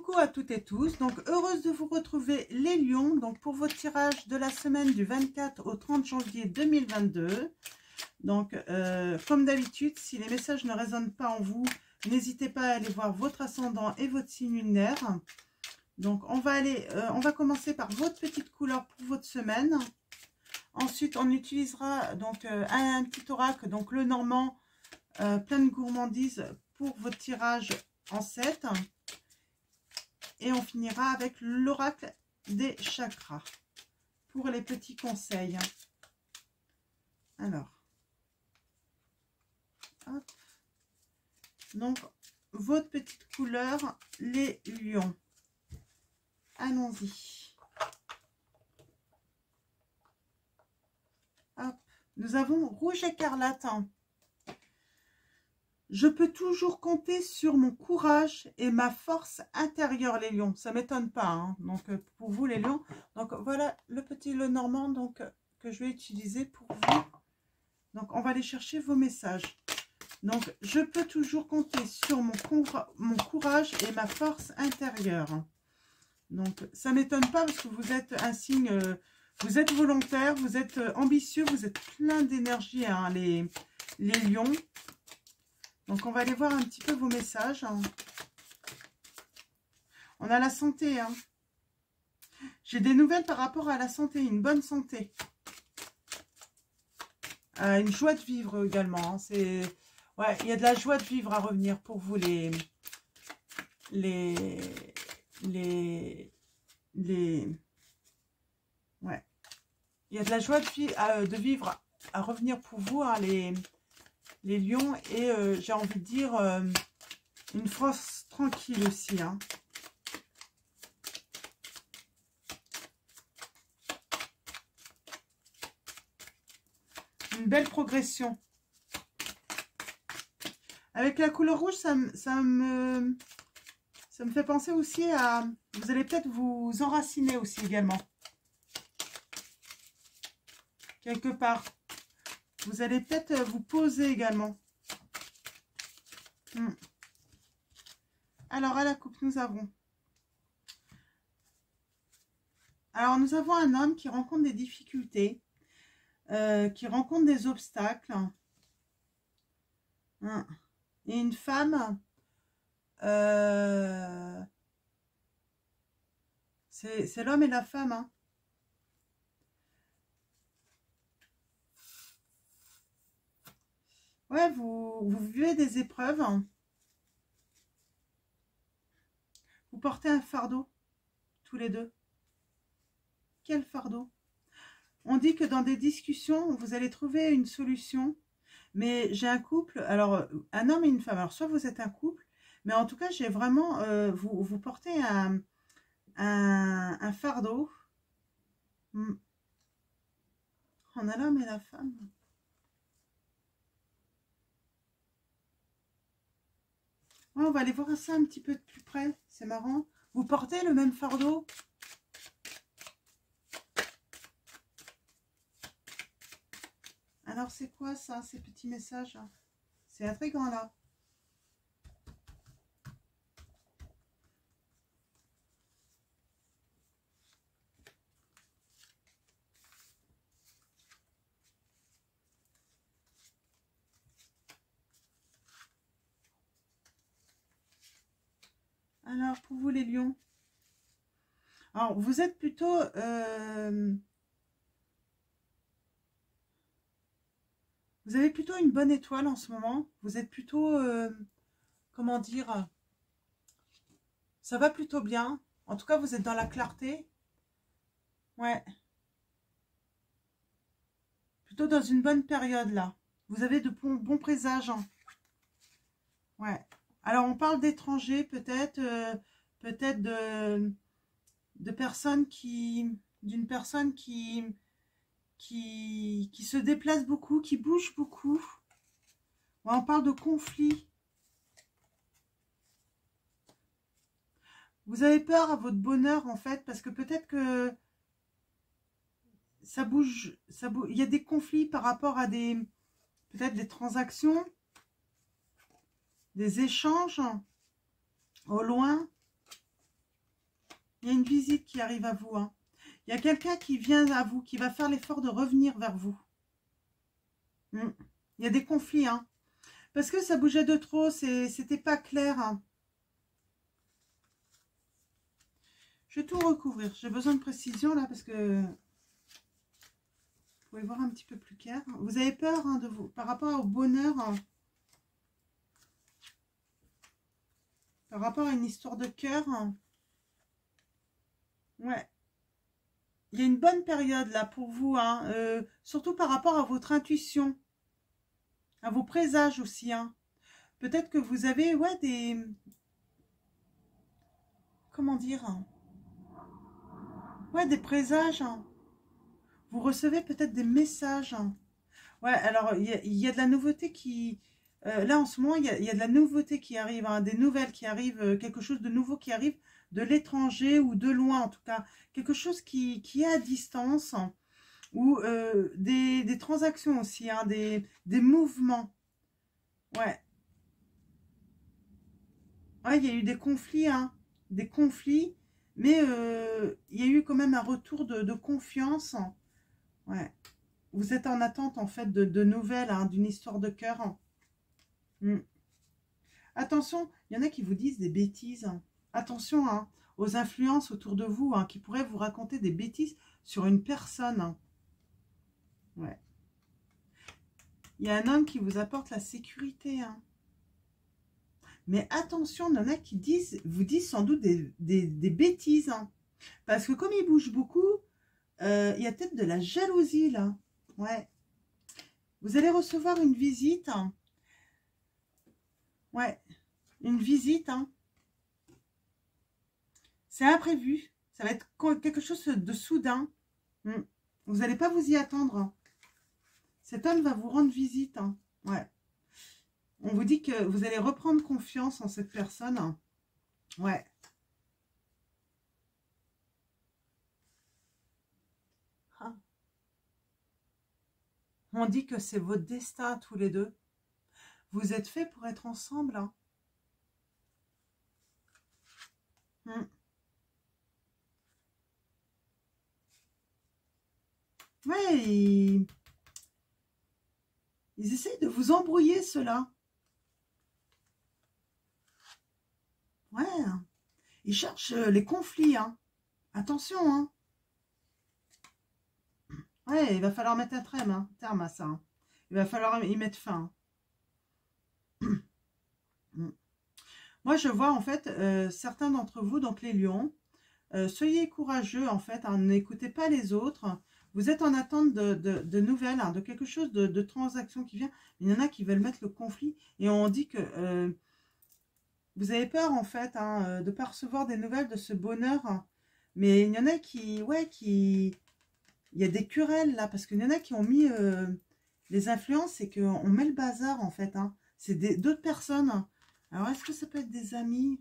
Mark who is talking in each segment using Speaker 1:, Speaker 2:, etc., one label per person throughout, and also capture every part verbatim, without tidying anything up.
Speaker 1: Coucou à toutes et tous, donc heureuse de vous retrouver les lions, donc pour votre tirage de la semaine du vingt-quatre au trente janvier deux mille vingt-deux. Donc euh, comme d'habitude, si les messages ne résonnent pas en vous, n'hésitez pas à aller voir votre ascendant et votre signe lunaire. Donc on va aller, euh, on va commencer par votre petite couleur pour votre semaine. Ensuite on utilisera donc euh, un, un petit oracle, donc le normand, euh, plein de gourmandises pour votre tirage en sept. Et on finira avec l'oracle des chakras pour les petits conseils. Alors, hop. Donc, votre petite couleur, les lions. Allons-y. Hop. Nous avons rouge écarlate. Je peux toujours compter sur mon courage et ma force intérieure, les lions. Ça ne m'étonne pas, hein. Donc, pour vous, les lions. Donc, voilà le petit le normand donc, que je vais utiliser pour vous. Donc, on va aller chercher vos messages. Donc, je peux toujours compter sur mon, coura mon courage et ma force intérieure. Donc, ça ne m'étonne pas parce que vous êtes un signe, euh, vous êtes volontaire, vous êtes ambitieux, vous êtes plein d'énergie, hein, les, les lions. Donc, on va aller voir un petit peu vos messages. On a la santé. Hein. J'ai des nouvelles par rapport à la santé, une bonne santé. Euh, une joie de vivre également. Hein. C'est, ouais, il y a de la joie de vivre à revenir pour vous, les... Les... Les... les ouais. Il y a de la joie de, vi euh, de vivre à revenir pour vous, hein, les... les lions, et euh, j'ai envie de dire euh, une force tranquille aussi. Hein. Une belle progression. Avec la couleur rouge, ça, ça, me, ça me fait penser aussi à... Vous allez peut-être vous enraciner aussi également. Quelque part. Vous allez peut-être vous poser également. Hmm. Alors, à la coupe, nous avons... Alors, nous avons un homme qui rencontre des difficultés, euh, qui rencontre des obstacles. Hmm. Et une femme, euh, c'est l'homme et la femme. Hein. Ouais, vous, vous vivez des épreuves. Vous portez un fardeau, tous les deux. Quel fardeau? On dit que dans des discussions, vous allez trouver une solution. Mais j'ai un couple, alors un homme et une femme. Alors soit vous êtes un couple, mais en tout cas, j'ai vraiment, euh, vous, vous portez un, un, un fardeau. Hmm. On a l'homme et la femme. Ouais, on va aller voir ça un petit peu de plus près. C'est marrant. Vous portez le même fardeau? Alors, c'est quoi ça, ces petits messages? C'est intriguant, là. Alors, pour vous, les lions. Alors, vous êtes plutôt... Euh, vous avez plutôt une bonne étoile en ce moment. Vous êtes plutôt... Euh, comment dire? Ça va plutôt bien. En tout cas, vous êtes dans la clarté. Ouais. Plutôt dans une bonne période, là. Vous avez de bons, bons présages. Hein. Ouais. Alors, on parle d'étrangers, peut-être. Euh, peut-être de, de personnes qui... D'une personne qui... Qui, qui se déplace beaucoup, qui bouge beaucoup. Ouais, on parle de conflit. Vous avez peur à votre bonheur, en fait, parce que peut-être que ça bouge, ça bouge. Il y a des conflits par rapport à des, peut-être des transactions, des échanges au loin. Il y a une visite qui arrive à vous. Hein. Il y a quelqu'un qui vient à vous, qui va faire l'effort de revenir vers vous. Hmm. Il y a des conflits. Hein. Parce que ça bougeait de trop, c'était pas clair. Hein. Je vais tout recouvrir. J'ai besoin de précision là parce que vous pouvez voir un petit peu plus clair. Vous avez peur hein, de vous par rapport au bonheur, hein, par rapport à une histoire de cœur. Hein. Ouais. Il y a une bonne période là pour vous, hein, euh, surtout par rapport à votre intuition, à vos présages aussi. Hein. Peut-être que vous avez ouais, des... Comment dire hein. Ouais, des présages. Hein. Vous recevez peut-être des messages. Hein. Ouais, alors il y, y a de la nouveauté qui... Euh, là en ce moment, il y, y a de la nouveauté qui arrive, hein, des nouvelles qui arrivent, euh, quelque chose de nouveau qui arrive de l'étranger ou de loin en tout cas. Quelque chose qui, qui est à distance hein, ou euh, des, des transactions aussi, hein, des, des mouvements. Ouais. Ouais, il y a eu des conflits, hein, des conflits, mais euh, il y a eu quand même un retour de, de confiance. Ouais. Vous êtes en attente, en fait, de, de nouvelles, hein, d'une histoire de cœur. Mm. Attention, il y en a qui vous disent des bêtises. Hein. Attention hein, aux influences autour de vous, hein, qui pourraient vous raconter des bêtises sur une personne. Hein. Ouais. Il y a un homme qui vous apporte la sécurité. Hein. Mais attention, il y en a qui disent, vous disent sans doute des, des, des bêtises. Hein. Parce que comme il bouge beaucoup, euh, il y a peut-être de la jalousie là. Ouais. Vous allez recevoir une visite. Hein. Ouais. Une visite. Hein. C'est imprévu. Ça va être quelque chose de soudain. Vous n'allez pas vous y attendre. Hein. Cet homme va vous rendre visite. Hein. Ouais. On vous dit que vous allez reprendre confiance en cette personne. Hein. Ouais. Ah. On dit que c'est votre destin tous les deux. Vous êtes faits pour être ensemble. Hein. Hmm. Ouais, ils... ils essayent de vous embrouiller, ceux-là. Ouais. Ils cherchent les conflits. Hein. Attention. Hein. Ouais, il va falloir mettre un terme, hein, terme à ça. Hein. Il va falloir y mettre fin. Moi, je vois en fait euh, certains d'entre vous, donc les lions, euh, soyez courageux en fait, hein, n'écoutez pas les autres. Vous êtes en attente de, de, de nouvelles, hein, de quelque chose, de, de transaction qui vient. Il y en a qui veulent mettre le conflit et on dit que euh, vous avez peur en fait hein, de ne pas recevoir des nouvelles de ce bonheur. Hein. Mais il y en a qui, ouais, qui... Il y a des querelles là, parce qu'il y en a qui ont mis euh, les influences et qu'on met le bazar en fait. Hein. C'est d'autres personnes. Hein. Alors, est-ce que ça peut être des amis?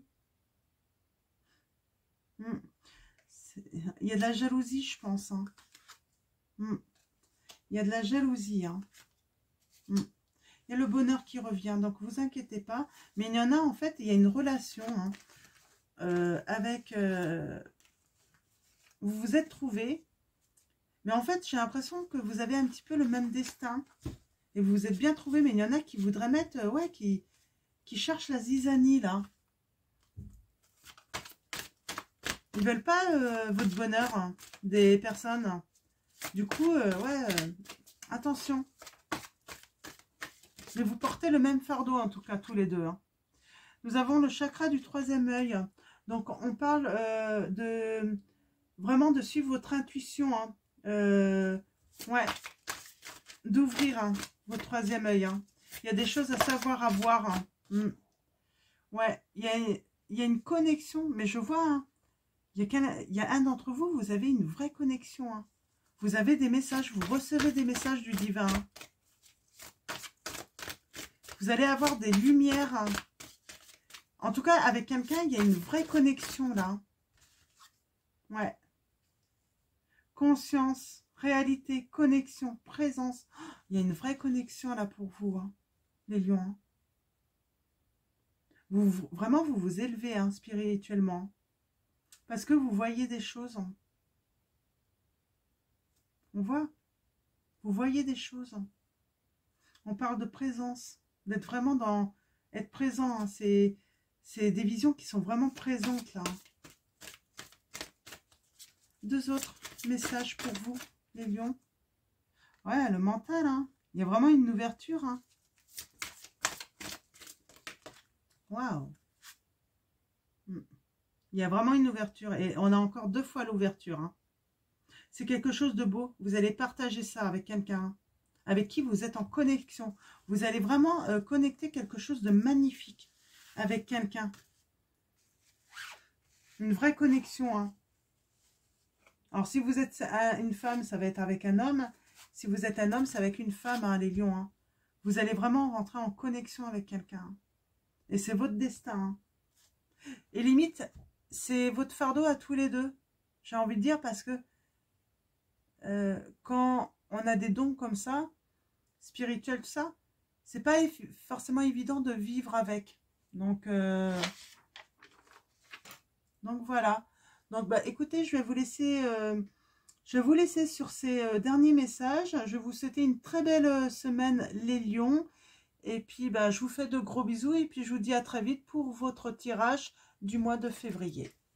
Speaker 1: hmm. Il y a de la jalousie, je pense. Hein. Hmm. Il y a de la jalousie. Hein. Hmm. Il y a le bonheur qui revient, donc vous inquiétez pas. Mais il y en a, en fait, il y a une relation hein, euh, avec... Euh, vous vous êtes trouvés. Mais en fait, j'ai l'impression que vous avez un petit peu le même destin. Et vous vous êtes bien trouvés. Mais il y en a qui voudraient mettre... Euh, ouais, qui... qui cherchent la zizanie, là. Ils veulent pas euh, votre bonheur, hein, des personnes. Du coup, euh, ouais, euh, attention. Mais vous portez le même fardeau, en tout cas, tous les deux. Hein. Nous avons le chakra du troisième œil. Donc, on parle euh, de... Vraiment de suivre votre intuition. Hein. Euh, ouais. D'ouvrir hein, votre troisième œil. Hein. Il y a des choses à savoir, à voir. Hein. Mm. Ouais, il y a, il y a une connexion, mais je vois, hein, il, y a il y a un d'entre vous, vous avez une vraie connexion. Hein. Vous avez des messages, vous recevez des messages du divin. Hein. Vous allez avoir des lumières. Hein. En tout cas, avec quelqu'un, il y a une vraie connexion là. Ouais. Conscience, réalité, connexion, présence. Oh, il y a une vraie connexion là pour vous, hein, les lions. Hein. Vous, vous, vraiment, vous vous élevez hein, spirituellement. Parce que vous voyez des choses. On voit. Vous voyez des choses. On parle de présence. D'être vraiment dans... Être présent. Hein. C'est des visions qui sont vraiment présentes là. Deux autres messages pour vous, les lions. Ouais, le mental. Hein. Il y a vraiment une ouverture. Hein. Waouh. Il y a vraiment une ouverture. Et on a encore deux fois l'ouverture. Hein. C'est quelque chose de beau. Vous allez partager ça avec quelqu'un avec qui vous êtes en connexion. Vous allez vraiment euh, connecter quelque chose de magnifique avec quelqu'un. Une vraie connexion. Hein. Alors, si vous êtes une femme, ça va être avec un homme. Si vous êtes un homme, c'est avec une femme, hein, les lions. Hein. Vous allez vraiment rentrer en connexion avec quelqu'un. Et c'est votre destin. Hein. Et limite, c'est votre fardeau à tous les deux. J'ai envie de dire parce que euh, quand on a des dons comme ça, spirituels, tout ça, c'est pas forcément évident de vivre avec. Donc, euh, donc voilà. Donc, bah, écoutez, je vais vous laisser, euh, je vais vous laisser sur ces euh, derniers messages. Je vais vous souhaiter une très belle euh, semaine, les lions. Et puis, bah, je vous fais de gros bisous. Et puis, je vous dis à très vite pour votre tirage du mois de février.